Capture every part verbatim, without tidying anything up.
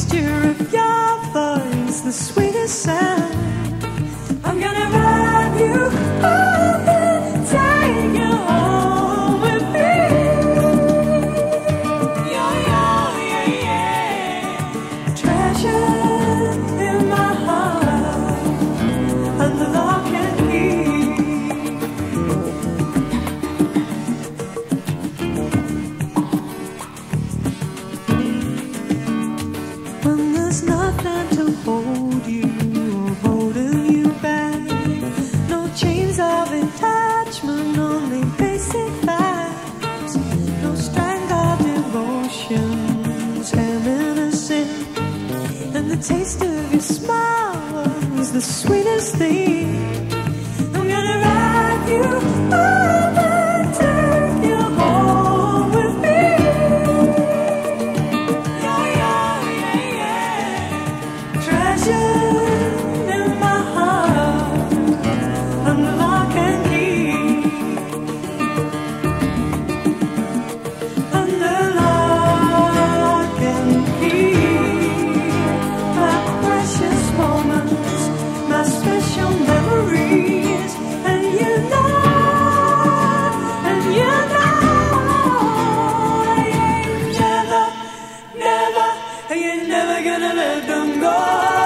texture of your voice, the sweetest sound. I'm gonna wrap you up and take you home with me. Yeah, yeah, yeah, yeah. Treasure in my heart, under lock and key. When there's nothing to hold you, holding you back, no chains of attachment, only basic facts, no strand of devotions, reminiscent, and the taste of your smile was the sweetest thing. I'm gonna wrap you up and take you home with me. Yeah, yeah, yeah, yeah. Treasure in my heart, under lock and key. Under lock and key. My precious moments, my special memories, and you know, and you know, I ain't never, never, I ain't never gonna let them go.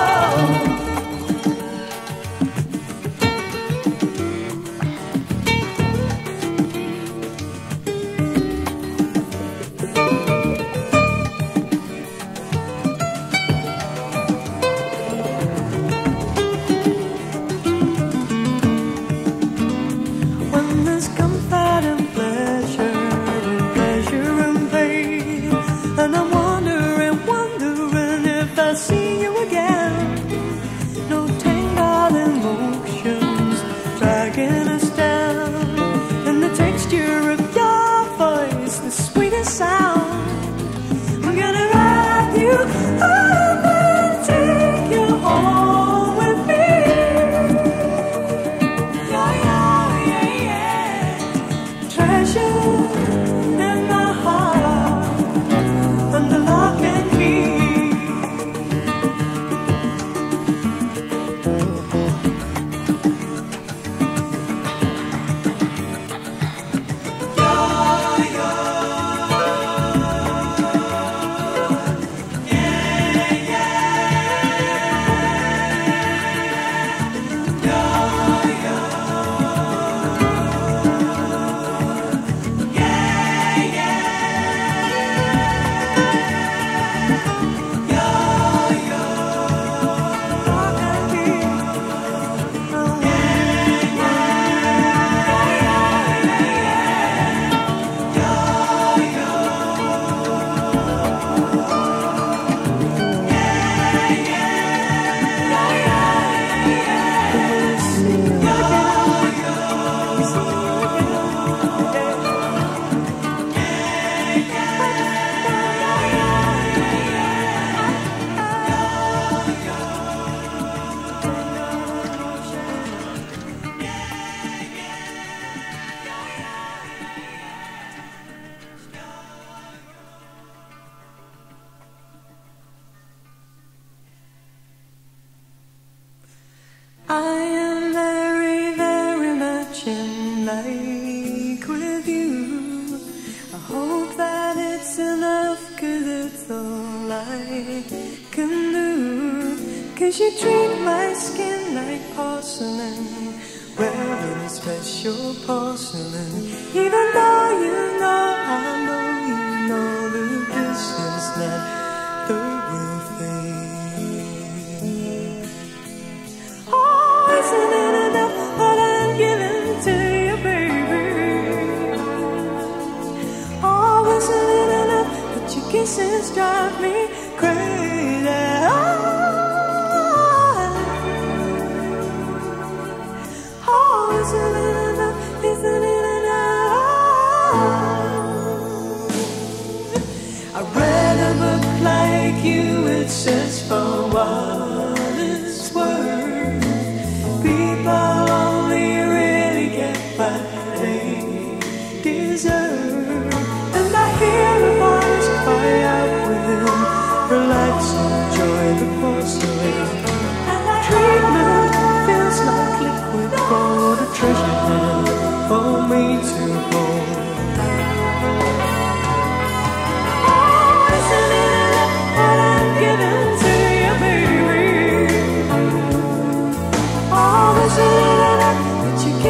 When there's comfort and pleasure, and pleasure and pain, and I'm wondering, wondering if I see you again. No tangled emotions dragging us down, and the texture of your voice, the sweetest sound. I'm gonna wrap you up and take you home with me. Yeah, yeah, yeah, yeah. Treasure in my heart, under lock and key. I am very, very much in like with you. I hope that it's enough, 'cause it's all I can do. 'Cause you treat my skin like porcelain, wearing special porcelain. Even though you know, I know you know that this is not the real thing. Oh, isn't it enough what I'm giving to you, baby? Oh, isn't it enough that your kisses drive me crazy? Oh, oh, isn't it enough? Isn't it enough?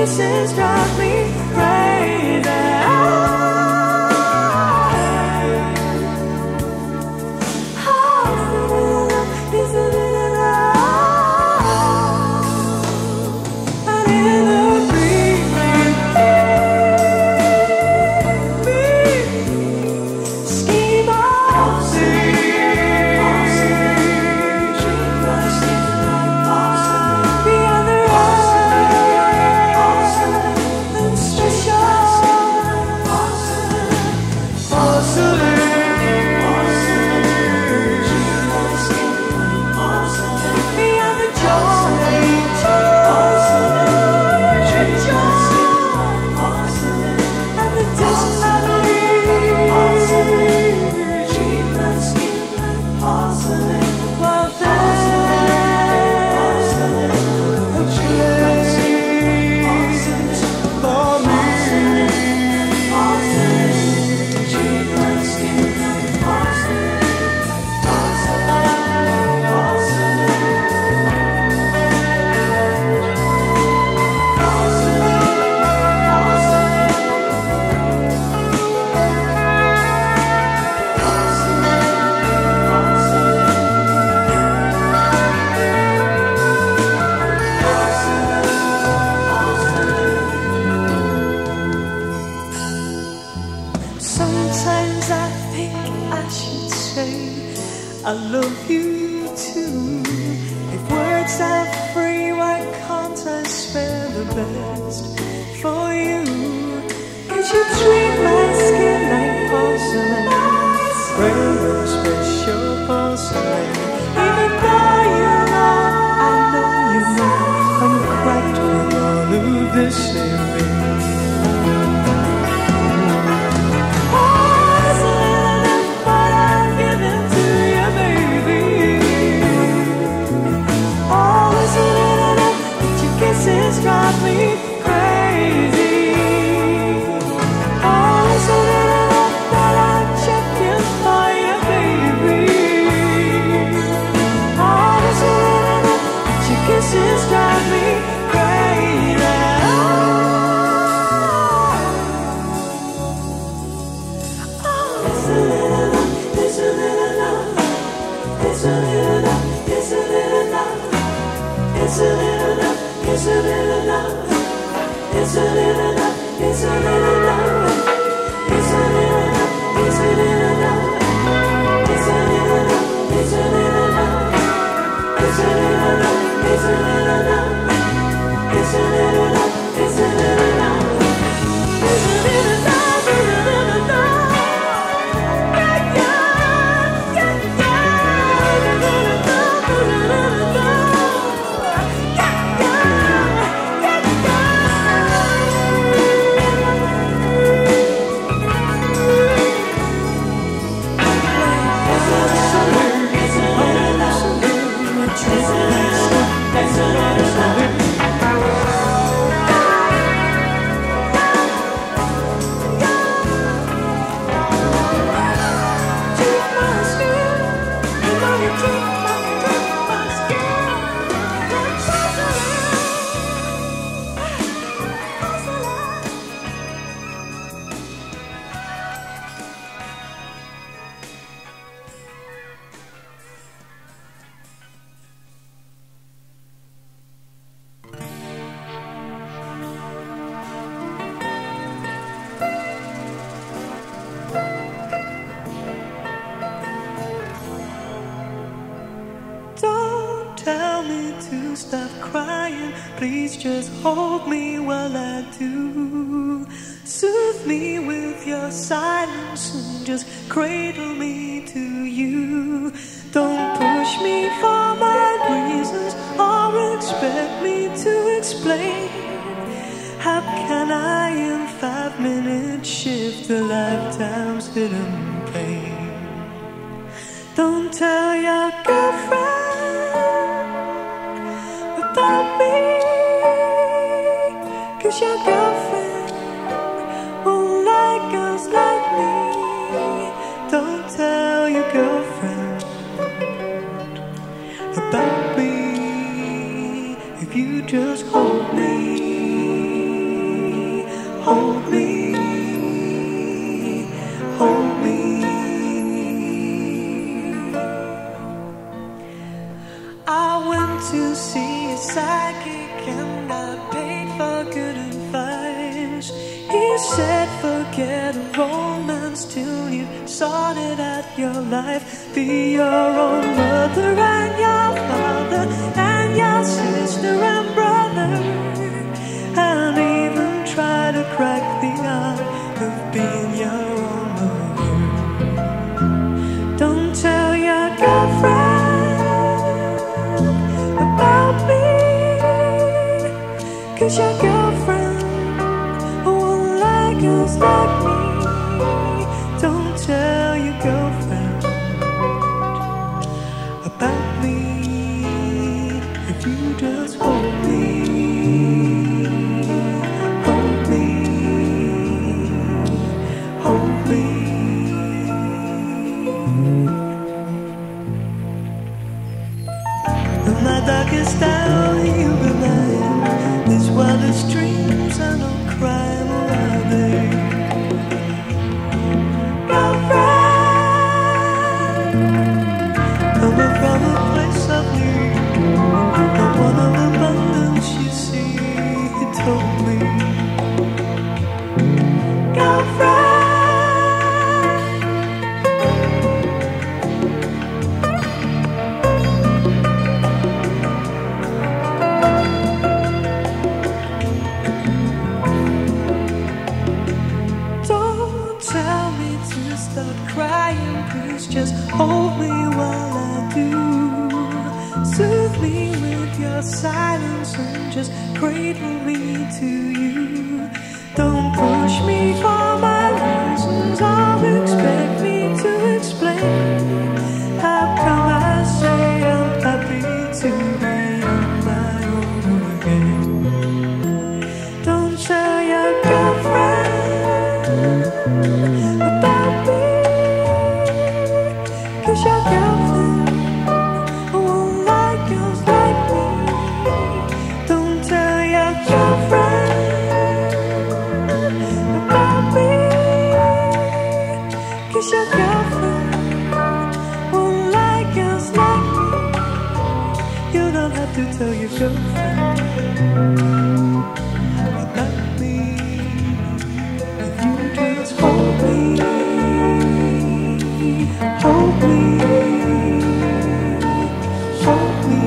kisses drive me crazy. Sometimes I think I should say I love you too. If words are free, why can't I spare the best for you? Cause you treat my skin like porcelain, rare and special porcelain. Even though you know, I know you know, I'm cracked with all of this living. Kisses drive me crazy. Oh, is it enough that I'm checking for you, baby? Oh, is it enough that your kisses drive me crazy? Oh, is it enough? Is it enough? Is it enough? Is it enough? Is it enough? Isn't it enough? Isn't it enough? Isn't it enough? Isn't it enough? Isn't it enough? Isn't it enough? Isn't it enough? Isn't it enough? Isn't it enough? Isn't it enough? Isn't it enough? Isn't it enough? Isn't it enough? Yeah, yeah, yeah, yeah. Isn't it enough? Isn't it enough? Tell me to stop crying, please just hold me while I do. Soothe me with your silence and just cradle me to you. Don't push me for my reasons or expect me to explain. How can I in five minutes shift a lifetime's hidden pain? Don't tell your girlfriend about me, cause your girlfriend won't like us like me. Don't tell your girlfriend about me if you just hold me. hold me, hold me. I went to see a psychic and I paid for good advice. He said forget romance till you sorted out your life. Be your own mother and your father and your sister and brother, and even try to crack the art of being your own mother. Don't tell your girlfriend about me, 'cause your girlfriend won't like us like me. Don't tell your girlfriend about me. If you just hold me, hold me, hold me. In my darkest hour you remain. These wildest dreams I don't cry around there. Coming from a place of need, not one of abundance, you see, he told me. Girlfriend, don't tell me to stop crying, please just hold me while I do. Soothe me with your silence and just cradle me to you. Don't push me for my reasons or expect me to explain. How come I say I'm happy to be on my own again? Don't tell your girlfriend about me, 'cause your girlfriend won't like girls like me. Don't tell your girlfriend about me, 'cause your girlfriend won't like girls like me. You don't have to tell your girlfriend about me. If you just hold me, hold me, hold me.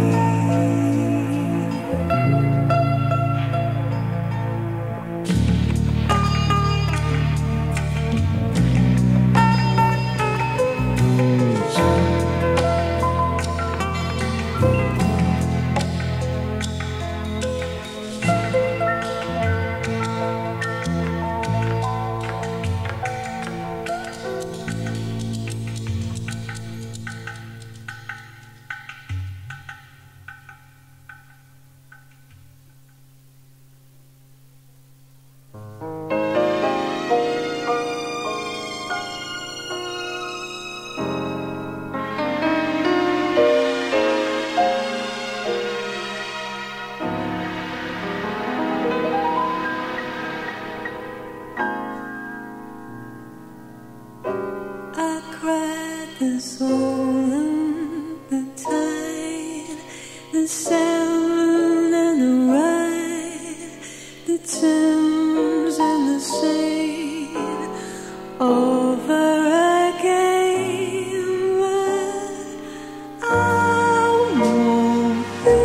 I cried the soul and the tide, the sound and the ride, the Thames and the Seine, over again. But I won't be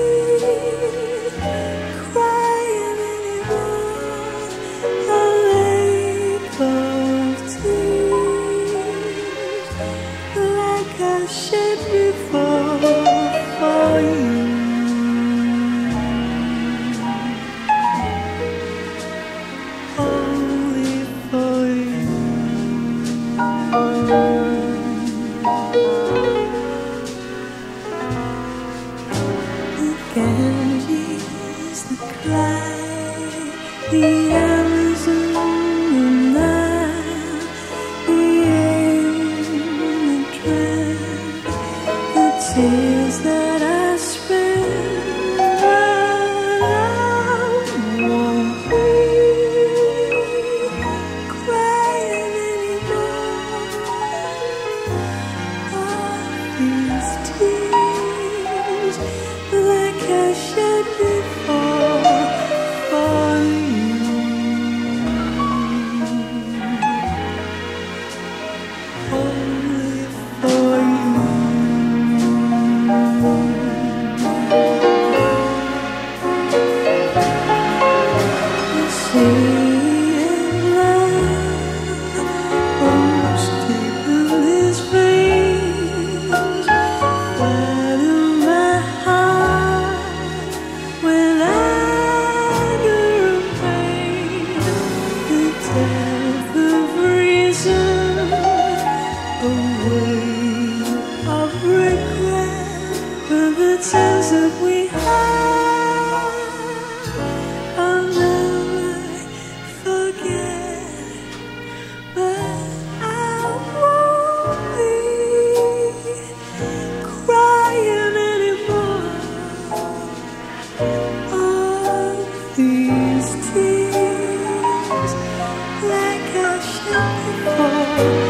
crying anymore. A lake of tears, like I shed before for you. Only for you. The Ganges, the Clyde, the Amazon, the Nile, the air, the trend, the tears that I spent. But I won't be I shed before for you. Only for you. You see times that we had, I'll never forget, but I won't be crying anymore. All these tears, like I shed before.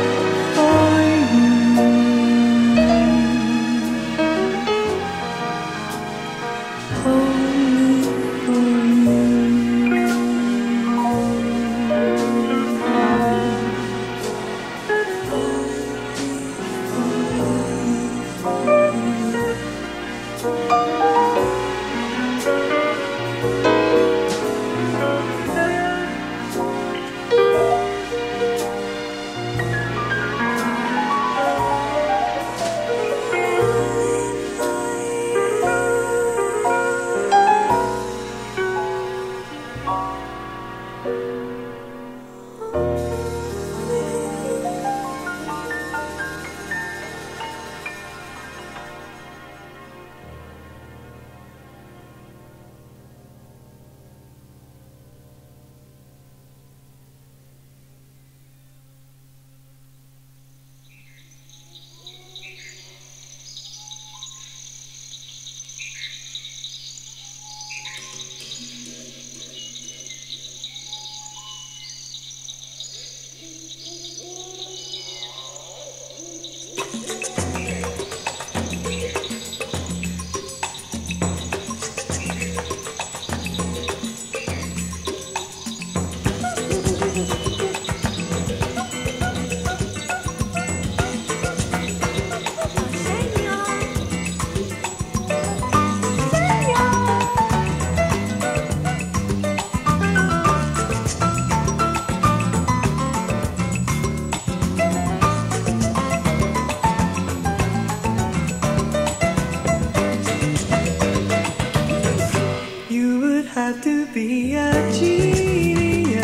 Have to be a genius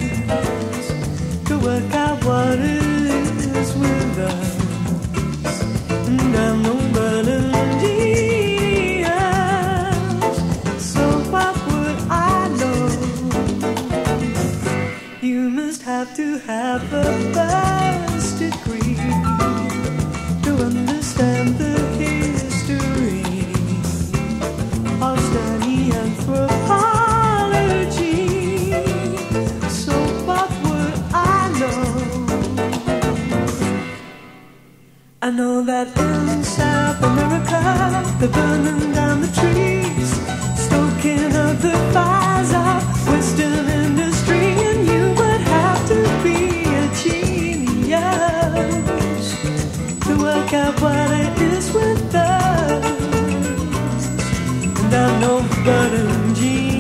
to work out what it is with us. And I'm no but a genius, so what would I know? You must have to have a first degree to understand the history of study anthropology. I know that in South America they're burning down the trees, stoking up the fires of Western industry, and you would have to be a genius to work out what it is with us. And I know but a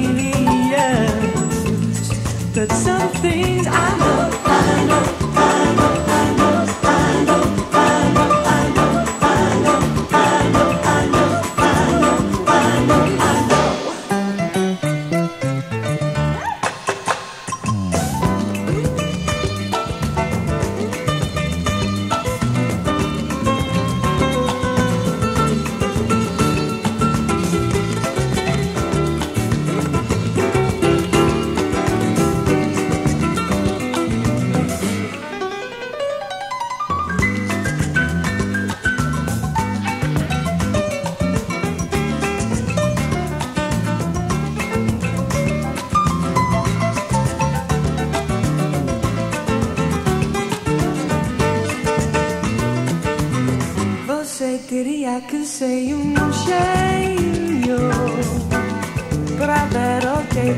genius, but some things I know, I know, I know, I know, I know. Você teria que ser um gênio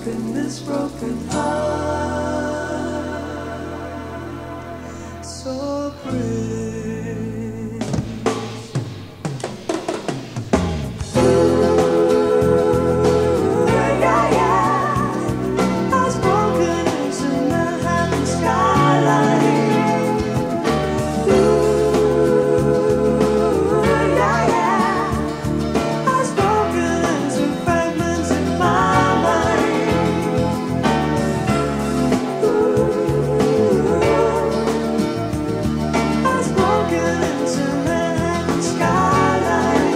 broken, this broken heart, so pretty. Ooh, yeah, yeah, I was broken into Manhattan skyline. Ooh, yeah, yeah, I was broken into fragments in my mind. Ooh, I was broken into Manhattan skyline.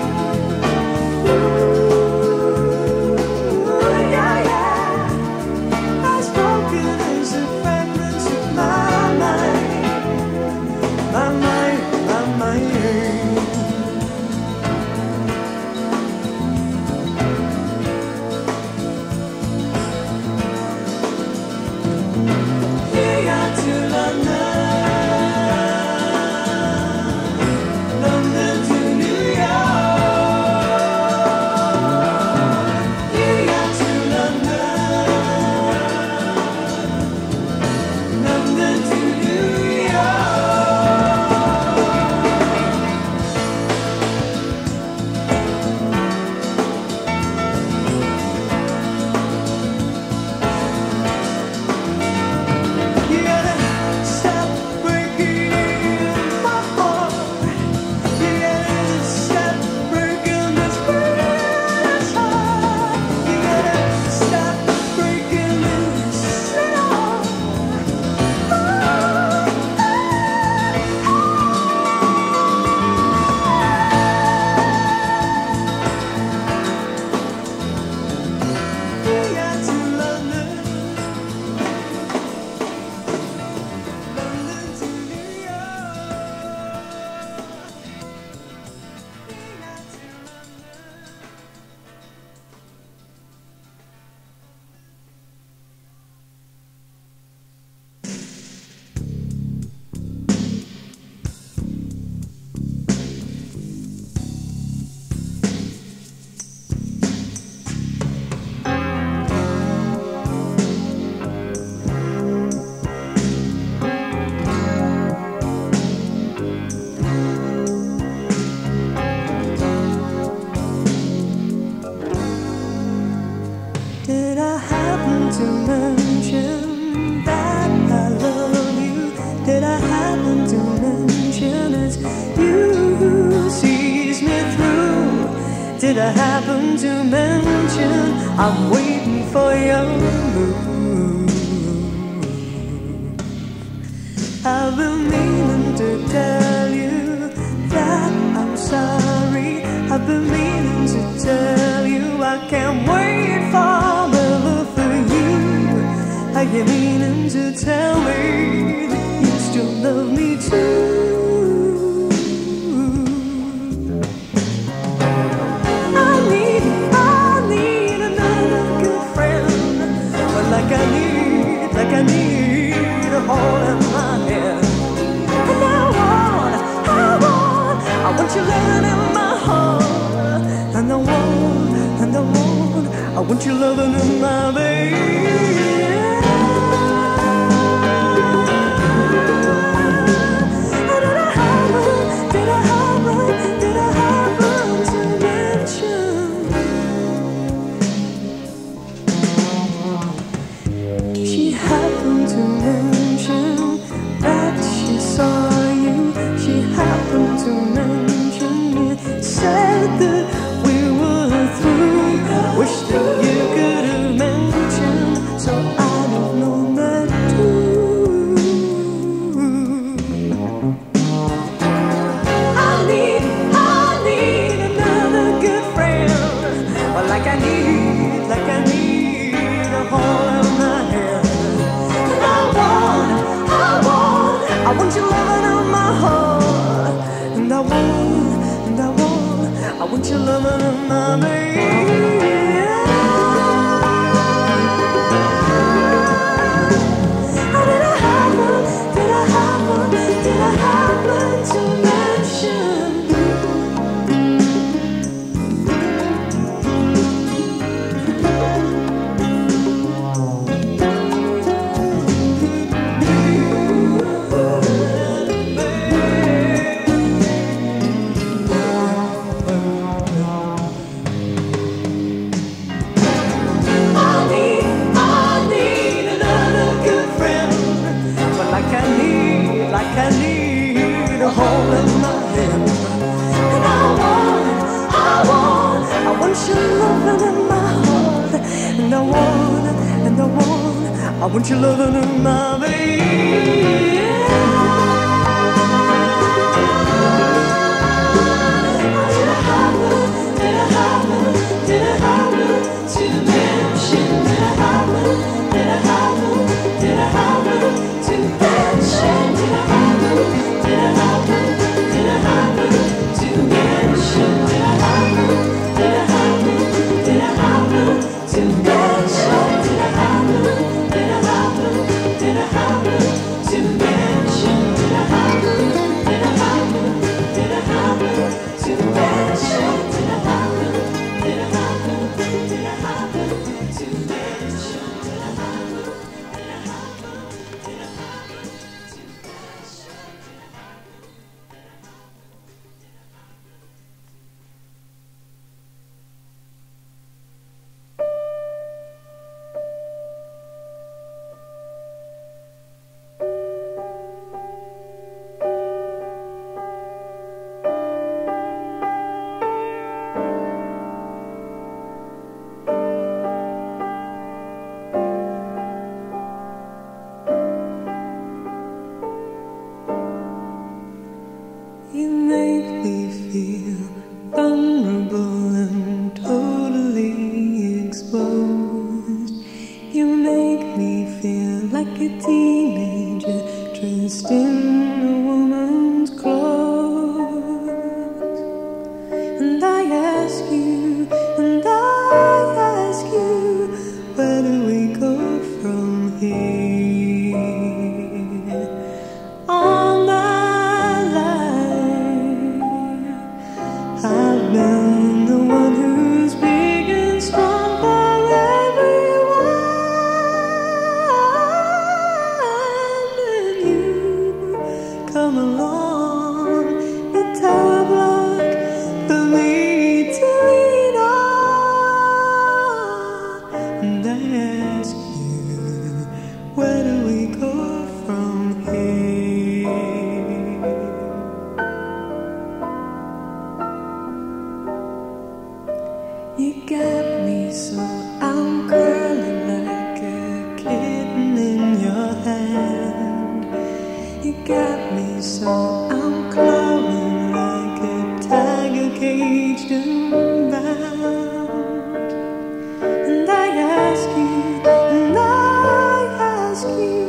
Ooh, yeah, yeah, I was broken into fragments in my mind. My mind, my mind. New York to London, London to New York. New York to London, London to New You gotta stop breaking my heart. You gotta stop breaking this British heart. You gotta stop breaking this heart. New York to London, London to New York. New York to London. Did I happen to mention that I love you? Did I happen to mention it's you who sees me through? Did I happen to mention I'm waiting for your move? I've been meaning to tell you that I'm sorry. I've been meaning to tell you I can't wait forever for you. Are you meaning to tell me that you still love me too? I need, I need another good friend. But like I need, like I need a hole in my head. And I want, I want, I want you living in my heart. And I want, and I want, I want you loving in my baby. Did I happen, did I happen, did I happen to mention? She happened to mention that she saw you. She happened to mention it, said that we were through. Wish that you could have mentioned, so I'd have known that too. I need, I need another good friend. Well, like I need, like I need a hole in my head. And I want, and I want, and I want, I want your loving, my baby. You make me feel vulnerable and totally exposed. You make me feel like a teenager dressed in a woman's clothes. And I ask you, and I ask you, where do we go from here? All my life I've been the one who's big and strong for everyone, and you come along a tower block for me to lean on. And I ask you, where do we go from here? You got me so I'm curling like a kitten in your hand. You got me so I'm clawing like a tiger caged and bound. And I ask you, and I ask you,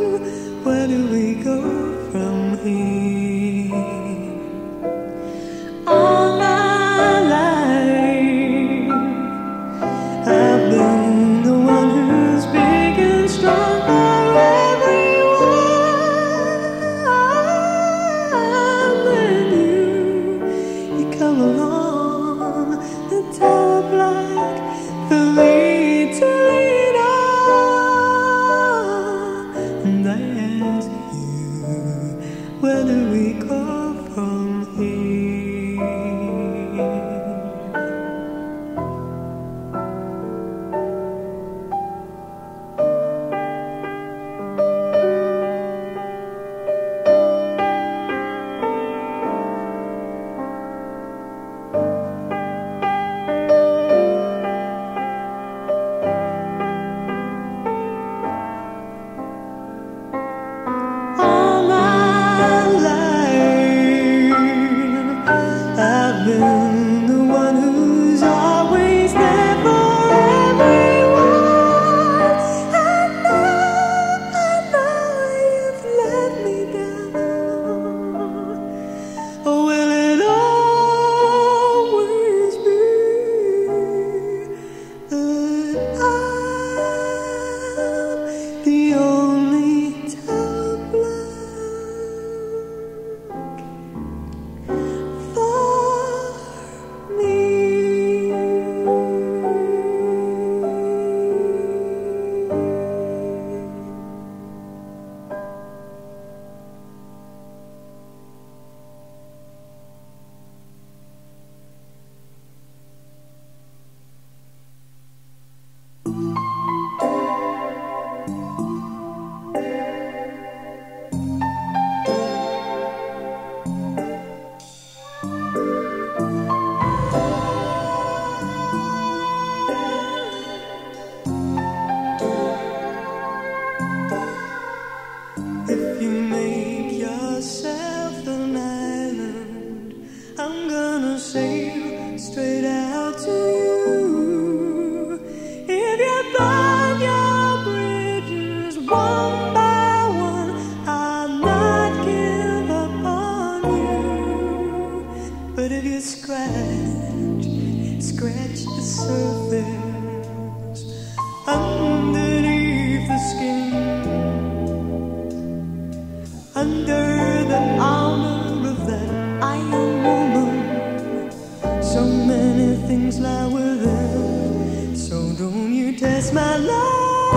test my love,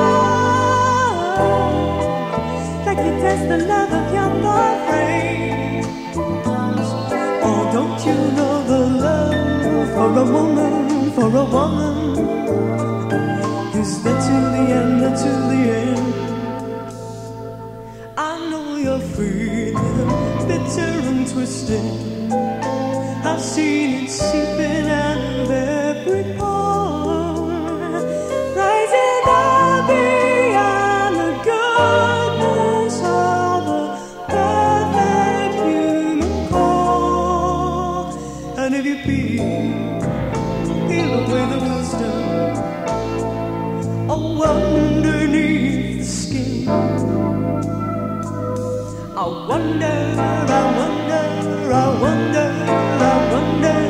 like you test the love of your boyfriend. Oh, don't you know the love for a woman, for a woman is that till the end, that till the end. I know you're feeling bitter and twisted. I've seen it seeping out of every pore, rising up beyond the goodness of a perfect human core. And if you peel, peel away the wisdom, oh, underneath the skin, I wonder, I wonder, I wonder, I wonder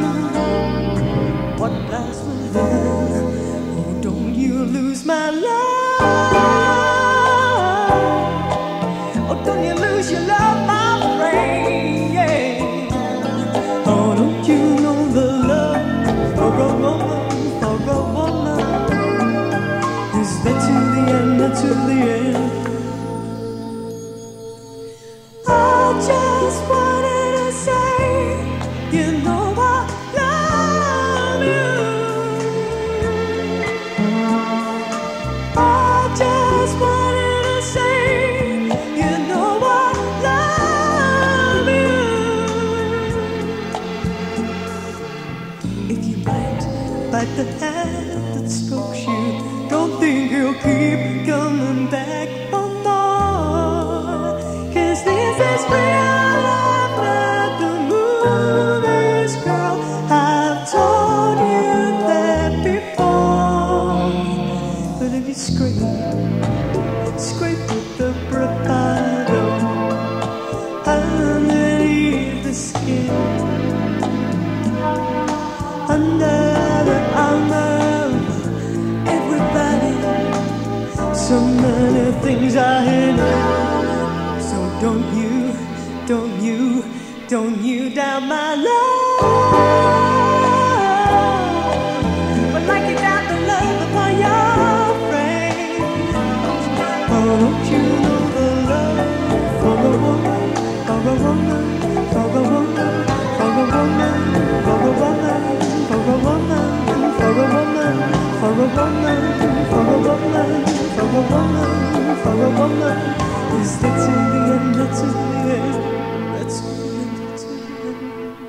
what lies within. Oh, don't you lose my love. Oh, don't you lose your love, my friend, yeah. Oh, don't you know the love for a woman, for a woman is that to the end, that to the end. Just wanted to say, you know I love you. I just wanted to say, you know I love you. If you bite, bite the hand that strokes you, don't think he'll keep coming back for more. 'Cause this is real. Scrape, scrape with the bravado underneath the skin, under the armor of everybody. So many things are hidden. So don't you, don't you, don't you doubt my love. But like you doubt the love upon your don't you know the love for a woman, for a woman, for a woman, for a woman, for a woman, for a woman, for a woman, for a woman, for a woman, for a woman, for a woman, is that to the end, that's to the end, that's to the end, that's to the end.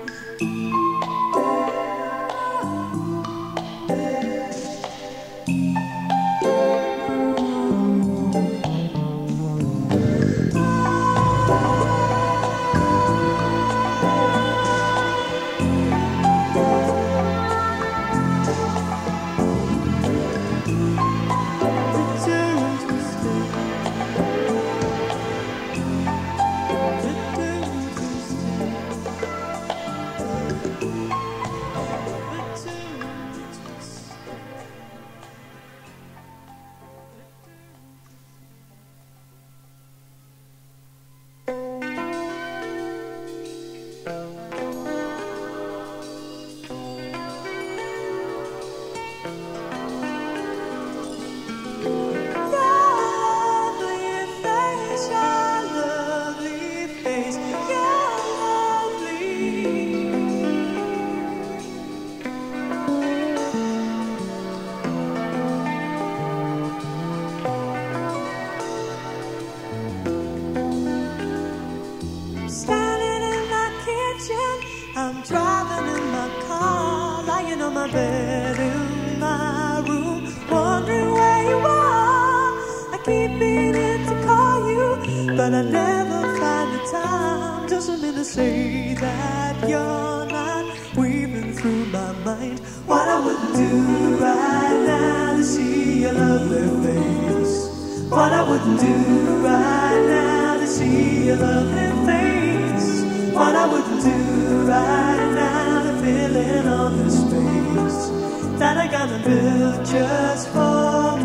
Bed in my room, wondering where you are. I keep meaning to call you, but I never find the time. Doesn't mean to say that you're not weaving through my mind. What I would do right now to see your lovely face. What I wouldn't do right now to see your lovely face. What I wouldn't do right now to fill in all the space that I gotta build just for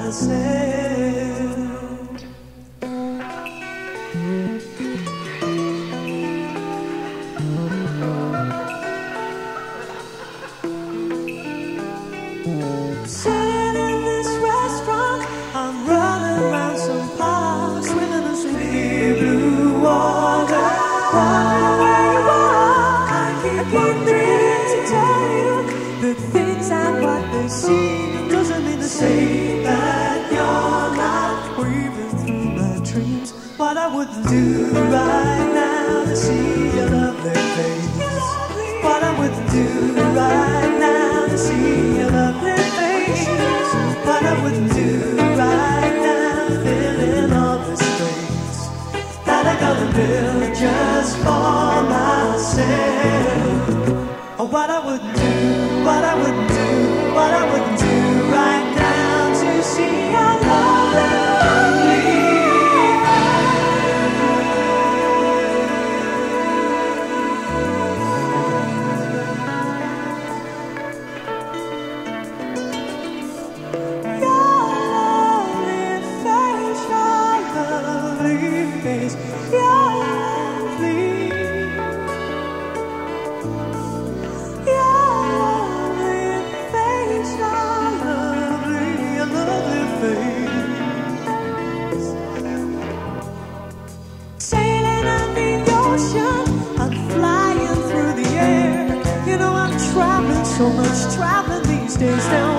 myself. Sitting in wouldn't do right now to see your lovely face. What I wouldn't do right now to see your lovely face. What I wouldn't do right now to fill in all the space that I gotta build just for myself. Oh, what I wouldn't do, what I wouldn't do, what I wouldn't do right now to see your lovely. So much traveling these days now.